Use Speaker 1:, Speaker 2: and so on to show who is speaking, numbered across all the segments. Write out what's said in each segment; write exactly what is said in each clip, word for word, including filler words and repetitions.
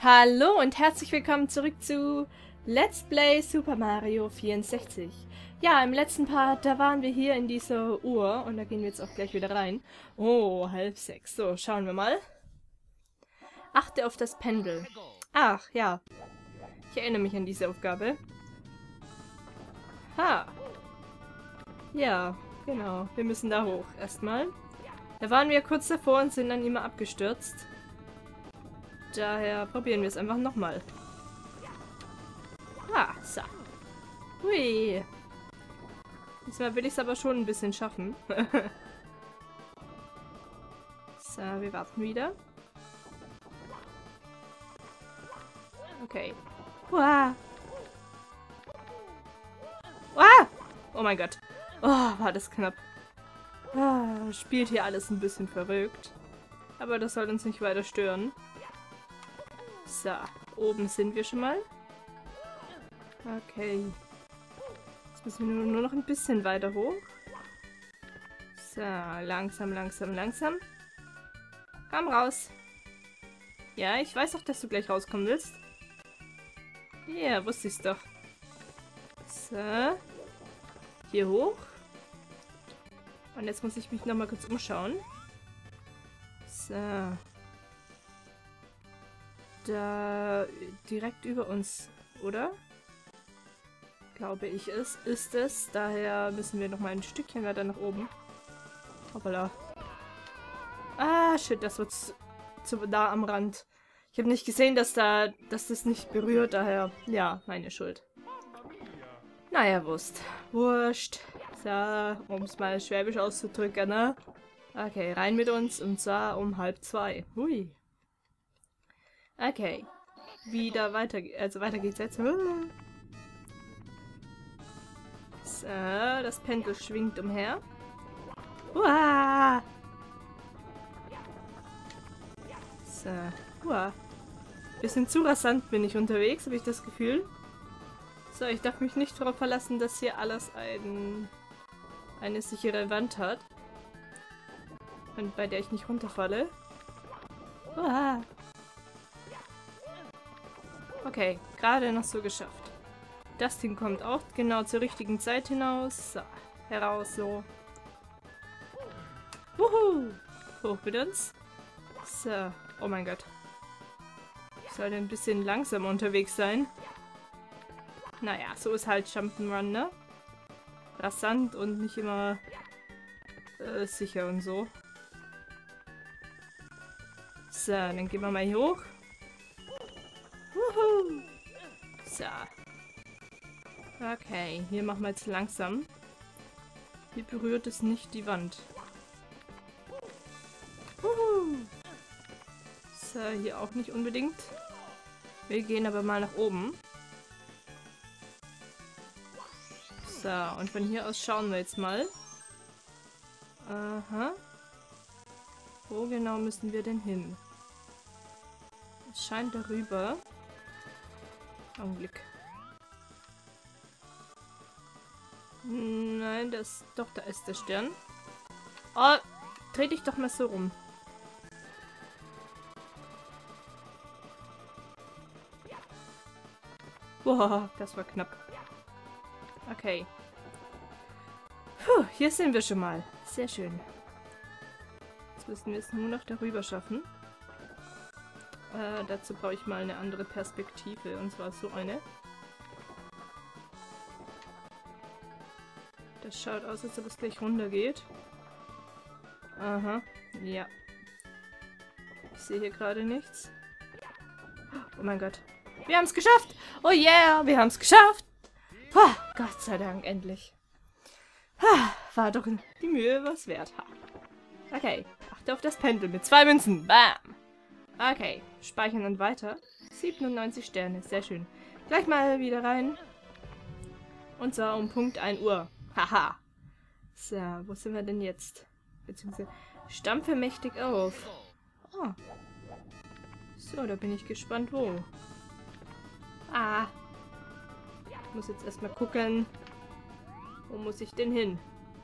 Speaker 1: Hallo und herzlich willkommen zurück zu Let's Play Super Mario vierundsechzig. Ja, im letzten Part, da waren wir hier in dieser Uhr und da gehen wir jetzt auch gleich wieder rein. Oh, halb sechs. So, schauen wir mal. Achte auf das Pendel. Ach, ja. Ich erinnere mich an diese Aufgabe. Ha. Ja, genau. Wir müssen da hoch erstmal. Da waren wir kurz davor und sind dann immer abgestürzt. Daher probieren wir es einfach nochmal. Ah, so. Hui. Diesmal will ich es aber schon ein bisschen schaffen. So, wir warten wieder. Okay. Uah. Uah. Oh mein Gott. Oh, war das knapp. Ah, spielt hier alles ein bisschen verrückt. Aber das soll uns nicht weiter stören. So, oben sind wir schon mal. Okay. Jetzt müssen wir nur noch ein bisschen weiter hoch. So, langsam, langsam, langsam. Komm raus. Ja, ich weiß auch, dass du gleich rauskommen willst. Ja, wusste ich's doch. So. Hier hoch. Und jetzt muss ich mich nochmal kurz umschauen. So. Da direkt über uns, oder? Glaube ich es, ist es. Daher müssen wir noch mal ein Stückchen weiter nach oben. Hoppala. Ah, shit, das wird zu, zu nah am Rand. Ich habe nicht gesehen, dass da, dass das nicht berührt, daher, ja, meine Schuld. Naja, Wurst. Wurscht. So, um es mal schwäbisch auszudrücken, ne? Okay, rein mit uns, und zwar um halb zwei. Hui. Okay. Wieder weiter, also weiter geht's jetzt. So, das Pendel schwingt umher. Uah. So, uah. Bisschen zu rasant bin ich unterwegs, habe ich das Gefühl. So, ich darf mich nicht darauf verlassen, dass hier alles ein, eine sichere Wand hat. Und bei der ich nicht runterfalle. Uah. Okay, gerade noch so geschafft. Das Ding kommt auch genau zur richtigen Zeit hinaus. So, heraus, so. Wuhu! Hoch mit uns. So, oh mein Gott. Ich sollte ein bisschen langsamer unterwegs sein. Naja, so ist halt Jump'n'Run, ne? Rasant und nicht immer äh, sicher und so. So, dann gehen wir mal hier hoch. Wuhu. So. Okay, hier machen wir jetzt langsam. Hier berührt es nicht die Wand. Wuhu. So, hier auch nicht unbedingt. Wir gehen aber mal nach oben. So, und von hier aus schauen wir jetzt mal. Aha. Wo genau müssen wir denn hin? Es scheint darüber. Augenblick. Nein, das... Doch, da ist der Stern. Oh, dreh dich doch mal so rum. Boah, das war knapp. Okay. Puh, hier sind wir schon mal. Sehr schön. Jetzt müssen wir es nur noch darüber schaffen. Äh, dazu brauche ich mal eine andere Perspektive, und zwar so eine. Das schaut aus, als ob es gleich runter geht. Aha, ja. Ich sehe hier gerade nichts. Oh mein Gott. Wir haben es geschafft! Oh yeah, wir haben es geschafft! Puh, Gott sei Dank, endlich. War doch die Mühe was wert. Okay, achte auf das Pendel mit zwei Münzen. Bam! Okay, speichern und weiter. siebenundneunzig Sterne, sehr schön. Gleich mal wieder rein. Und zwar um Punkt ein Uhr. Haha. So, wo sind wir denn jetzt? Beziehungsweise stampfe mächtig auf. Oh. So, da bin ich gespannt, wo. Ah. Ich muss jetzt erstmal gucken. Wo muss ich denn hin?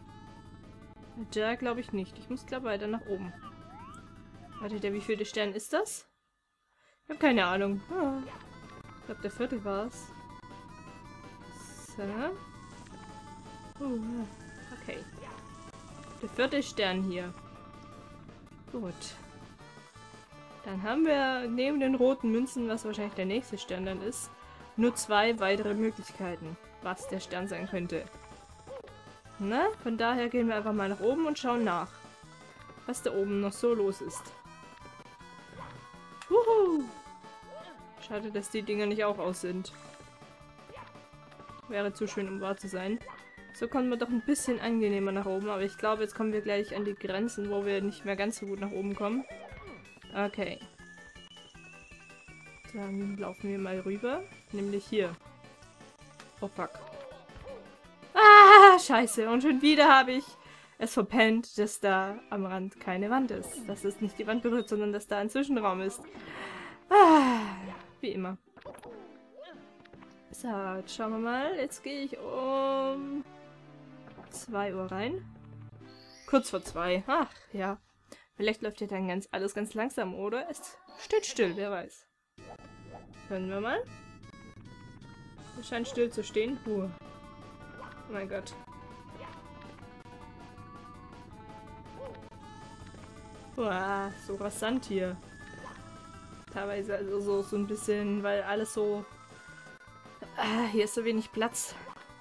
Speaker 1: Da glaube ich nicht. Ich muss, glaube ich, weiter nach oben. Warte, der wievielte Stern ist das? Ich habe keine Ahnung. Ah. Ich glaube, der vierte war es. So. Uh, okay. Der vierte Stern hier. Gut. Dann haben wir neben den roten Münzen, was wahrscheinlich der nächste Stern dann ist, nur zwei weitere Möglichkeiten, was der Stern sein könnte. Na, von daher gehen wir einfach mal nach oben und schauen nach, was da oben noch so los ist. Wuhu! Schade, dass die Dinger nicht auch aus sind. Wäre zu schön, um wahr zu sein. So kommen wir doch ein bisschen angenehmer nach oben, aber ich glaube, jetzt kommen wir gleich an die Grenzen, wo wir nicht mehr ganz so gut nach oben kommen. Okay. Dann laufen wir mal rüber, nämlich hier. Oh fuck. Ah, scheiße. Und schon wieder habe ich es verpennt, dass da am Rand keine Wand ist. Dass es nicht die Wand berührt, sondern dass da ein Zwischenraum ist. Ah, wie immer. So, jetzt schauen wir mal. Jetzt gehe ich um zwei Uhr rein. Kurz vor zwei. Ach, ja. Vielleicht läuft ja dann ganz, alles ganz langsam, oder? Es steht still, wer weiß. Hören wir mal. Es scheint still zu stehen. Huh. Oh mein Gott. Uah, so rasant hier. Teilweise also so, so ein bisschen, weil alles so... Ah, hier ist so wenig Platz.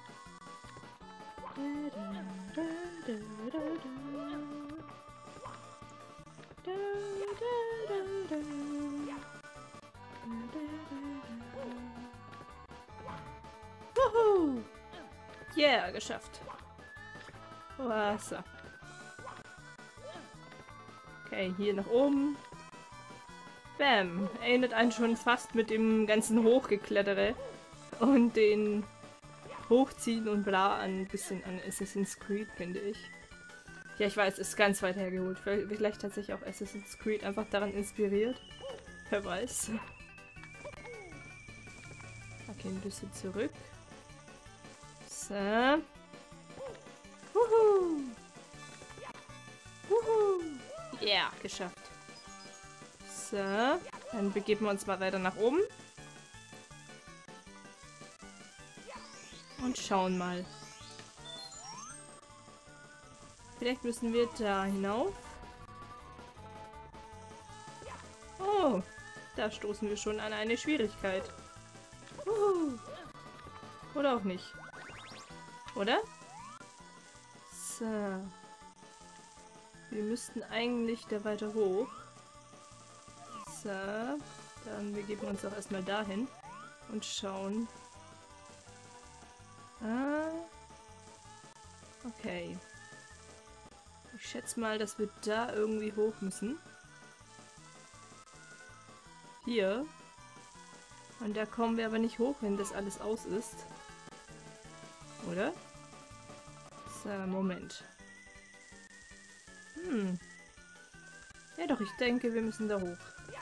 Speaker 1: Wuhu! Yeah, geschafft. Wasser. Okay, hier nach oben. Bam. Erinnert einen schon fast mit dem ganzen Hochgeklettere und den Hochziehen und bla an ein bisschen an Assassin's Creed, finde ich. Ja, ich weiß, ist ganz weit hergeholt. Vielleicht hat sich auch Assassin's Creed einfach daran inspiriert. Wer weiß. Okay, ein bisschen zurück. So. Wuhu! Wuhu! Ja, geschafft. So, dann begeben wir uns mal weiter nach oben. Und schauen mal. Vielleicht müssen wir da hinauf. Oh, da stoßen wir schon an eine Schwierigkeit. Wuhu. Oder auch nicht. Oder? So. Wir müssten eigentlich da weiter hoch. So. Dann begeben wir uns auch erstmal dahin. Und schauen. Ah. Okay. Ich schätze mal, dass wir da irgendwie hoch müssen. Hier. Und da kommen wir aber nicht hoch, wenn das alles aus ist. Oder? So, Moment. Hm. Ja doch, ich denke, wir müssen da hoch.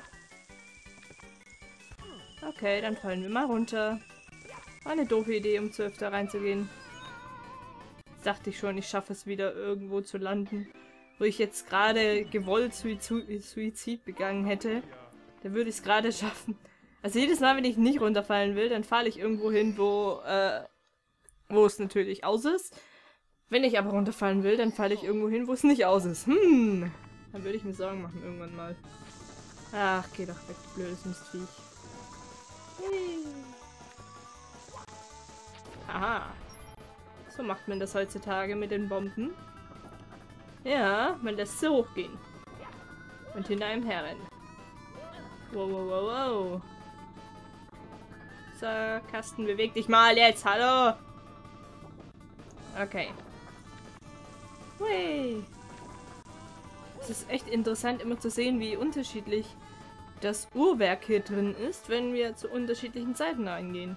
Speaker 1: Okay, dann fallen wir mal runter. War eine doofe Idee, um zwölf da reinzugehen. Dachte ich schon, ich schaffe es wieder irgendwo zu landen, wo ich jetzt gerade gewollt Suizid, Suizid begangen hätte. Da würde ich es gerade schaffen. Also jedes Mal, wenn ich nicht runterfallen will, dann falle ich irgendwo hin, wo, äh, wo es natürlich aus ist. Wenn ich aber runterfallen will, dann falle ich irgendwo hin, wo es nicht aus ist. Hm. Dann würde ich mir Sorgen machen irgendwann mal. Ach, geh doch weg, du blödes Mistviech. Aha. So macht man das heutzutage mit den Bomben. Ja, man lässt sie hochgehen. Und hinter einem herrennen. Wow, wow, wow, wow. So, Kasten, beweg dich mal jetzt, hallo! Okay. Hui. Es ist echt interessant, immer zu sehen, wie unterschiedlich das Uhrwerk hier drin ist, wenn wir zu unterschiedlichen Zeiten reingehen.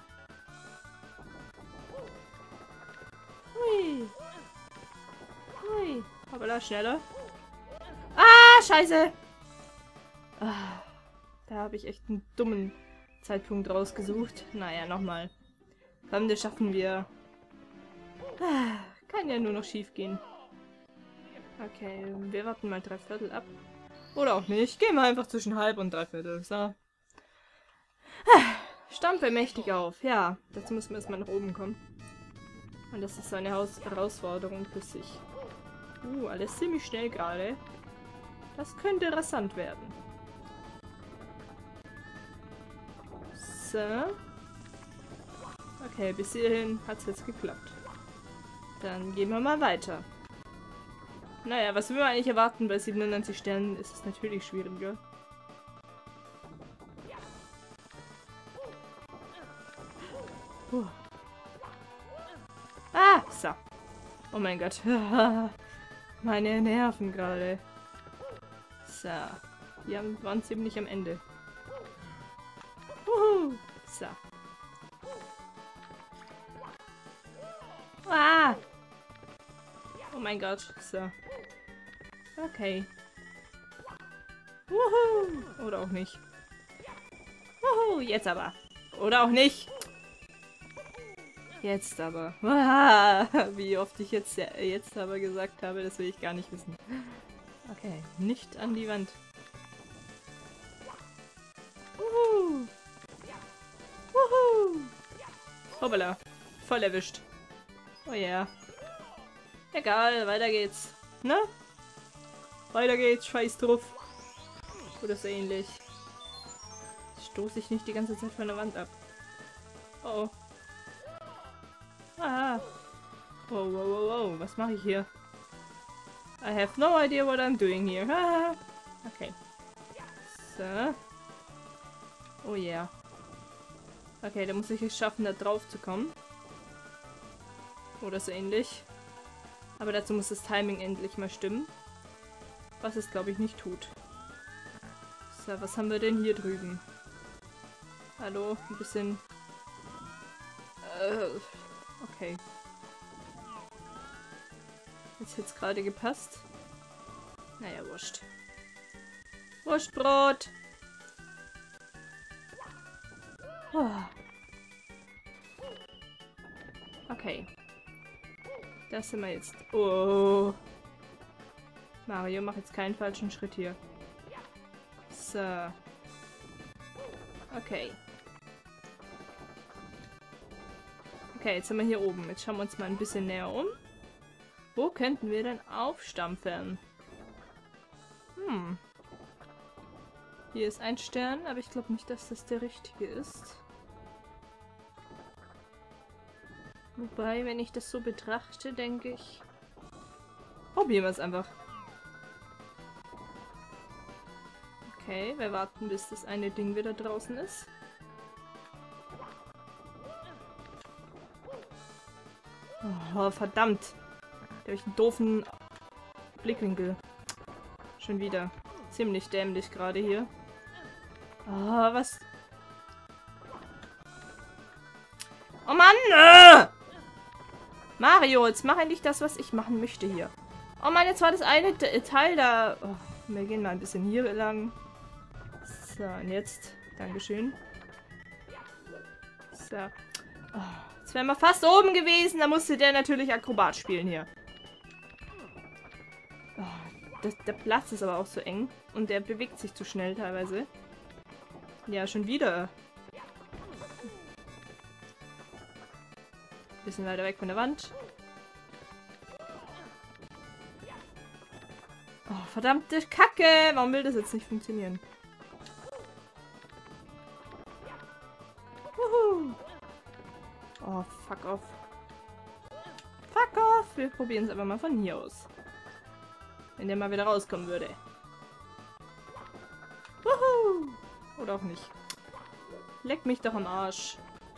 Speaker 1: Hui. Hui. Aber da schneller. Ah, scheiße! Ah, da habe ich echt einen dummen Zeitpunkt rausgesucht. Naja, nochmal. Komm, das schaffen wir. Ah, kann ja nur noch schief gehen. Okay, wir warten mal drei Viertel ab. Oder auch nicht. Gehen wir einfach zwischen halb und drei Viertel. So. Stampfe mächtig auf. Ja, dazu müssen wir erstmal nach oben kommen. Und das ist eine Haus Herausforderung für sich. Uh, alles ziemlich schnell gerade. Das könnte rasant werden. So. Okay, bis hierhin hat es jetzt geklappt. Dann gehen wir mal weiter. Naja, was will man eigentlich erwarten? Bei siebenundneunzig Sternen ist es natürlich schwieriger. Puh. Ah, so. Oh mein Gott. Meine Nerven gerade. So. Wir waren ziemlich am Ende. Uhu. So. Ah! Oh mein Gott. So. Okay. Wuhu! Oder auch nicht. Wuhu! Jetzt aber. Oder auch nicht. Jetzt aber. Wie oft ich jetzt, jetzt aber gesagt habe, das will ich gar nicht wissen. Okay, nicht an die Wand. Wuhu! Wuhu! Hoppala. Voll erwischt. Oh ja. Yeah. Egal, weiter geht's. Ne? Weiter geht's, scheiß drauf. Oder so ähnlich. Stoße ich nicht die ganze Zeit von der Wand ab. Oh. Ah. Wow, wow, wow, wow. Was mache ich hier? I have no idea what I'm doing here. Ah. Okay. So. Oh yeah. Okay, da muss ich es schaffen, da drauf zu kommen. Oder so ähnlich. Aber dazu muss das Timing endlich mal stimmen. Was es, glaube ich, nicht tut. So, was haben wir denn hier drüben? Hallo? Ein bisschen... Äh, okay. Ist jetzt gerade gepasst? Naja, wurscht. Wurstbrot! Oh. Okay. Das sind wir jetzt. Oh. Mario, mach jetzt keinen falschen Schritt hier. So. Okay. Okay, jetzt sind wir hier oben. Jetzt schauen wir uns mal ein bisschen näher um. Wo könnten wir denn aufstampfen? Hm. Hier ist ein Stern, aber ich glaube nicht, dass das der richtige ist. Wobei, wenn ich das so betrachte, denke ich... Probieren wir es einfach. Okay, wir warten, bis das eine Ding wieder draußen ist. Oh, verdammt. Da habe ich einen doofen Blickwinkel. Schon wieder. Ziemlich dämlich gerade hier. Oh, was... Oh Mann! Äh! Mario, jetzt mach endlich das, was ich machen möchte hier. Oh Mann, jetzt war das eine Teil da. Oh, wir gehen mal ein bisschen hier lang. So, und jetzt. Dankeschön. So. Oh, jetzt wären wir fast oben gewesen. Da musste der natürlich Akrobat spielen hier. Oh, das, der Platz ist aber auch so eng. Und der bewegt sich zu schnell teilweise. Ja, schon wieder. Bisschen weiter weg von der Wand. Oh, verdammte Kacke! Warum will das jetzt nicht funktionieren? Wuhu. Oh, fuck off. Fuck off! Wir probieren es einfach mal von hier aus. Wenn der mal wieder rauskommen würde. Wuhu. Oder auch nicht. Leck mich doch am Arsch.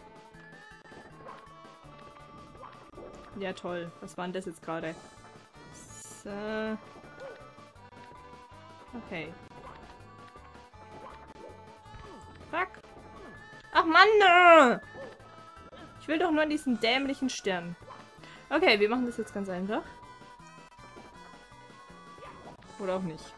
Speaker 1: Ja, toll. Was war denn das jetzt gerade? So. Okay. Fuck. Ach Mann! Ich will doch nur diesen dämlichen Stern. Okay, wir machen das jetzt ganz einfach. Oder auch nicht.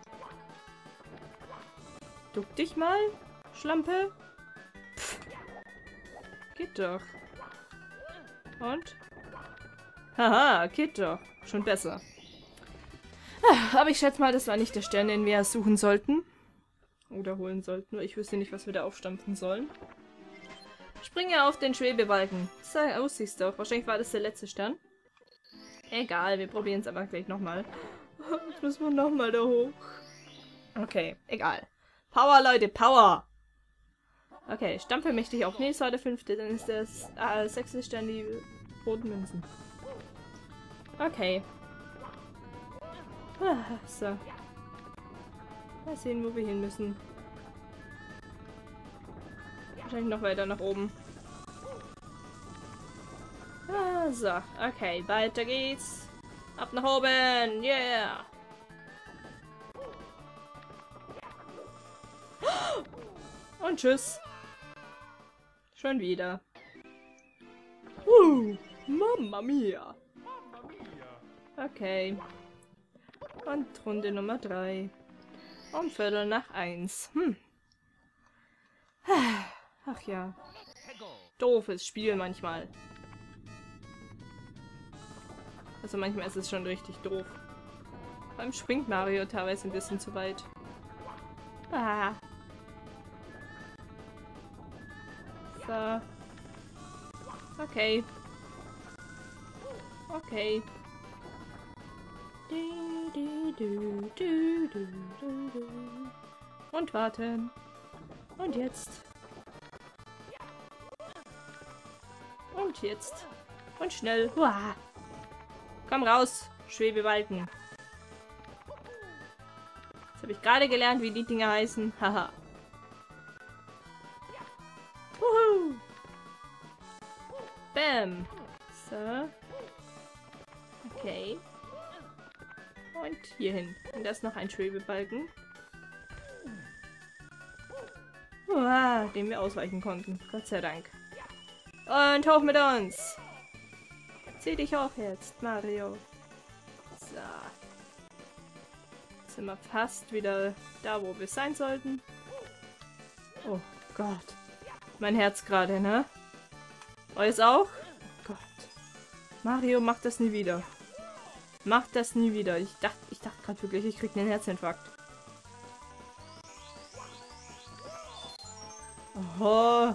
Speaker 1: Duck dich mal, Schlampe. Pff. Geht doch. Und? Haha, geht doch. Schon besser. Aber ich schätze mal, das war nicht der Stern, den wir suchen sollten. Oder holen sollten, weil ich wüsste nicht, was wir da aufstampfen sollen. Springe auf den Schwebebalken. Sei aus, siehst du. Wahrscheinlich war das der letzte Stern. Egal, wir probieren es aber gleich nochmal. Jetzt müssen wir nochmal da hoch. Okay, egal. Power, Leute, Power! Okay, stampfe mächtig auf. Nee, es war der fünfte, dann ist das äh, sechste Stern die roten Münzen. Okay. Ah, so. Mal sehen, wo wir hin müssen. Wahrscheinlich noch weiter nach oben. Ah, so, okay, weiter geht's. Ab nach oben, yeah! Und tschüss. Schon wieder. Uh, Mamma mia. Okay. Und Runde Nummer drei. Um Viertel nach eins. Hm. Ach ja. Doofes Spiel manchmal. Also manchmal ist es schon richtig doof. Beim springt Mario teilweise ein bisschen zu weit. Ah. So. Okay. Okay. Du, du, du, du, du, du, du. Und warten. Und jetzt. Und jetzt. Und schnell. Uah. Komm raus, Schwebebalken. Jetzt habe ich gerade gelernt, wie die Dinger heißen. Haha. Wuhu. Bam. So. Okay. Und hierhin. Und da ist noch ein Schwebebalken. Uah, den wir ausweichen konnten. Gott sei Dank. Und hoch mit uns. Zieh dich hoch jetzt, Mario. So. Jetzt sind wir fast wieder da, wo wir sein sollten. Oh Gott. Mein Herz gerade, ne? Euers auch? Oh Gott. Mario macht das nie wieder. Macht das nie wieder. Ich dachte, ich dachte gerade wirklich, ich krieg einen Herzinfarkt. Oh.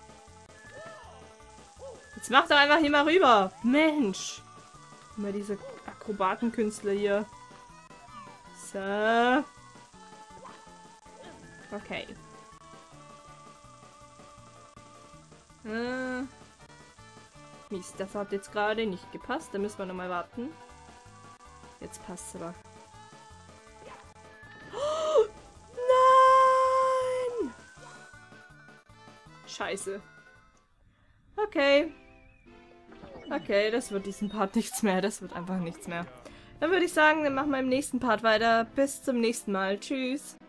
Speaker 1: Jetzt mach doch einfach hier mal rüber. Mensch. Immer diese Akrobatenkünstler hier. So. Okay. Äh. Mist, das hat jetzt gerade nicht gepasst. Da müssen wir nochmal warten. Jetzt passt es aber. Oh, nein! Scheiße. Okay. Okay, das wird diesen Part nichts mehr. Das wird einfach nichts mehr. Dann würde ich sagen, dann machen wir im nächsten Part weiter. Bis zum nächsten Mal. Tschüss.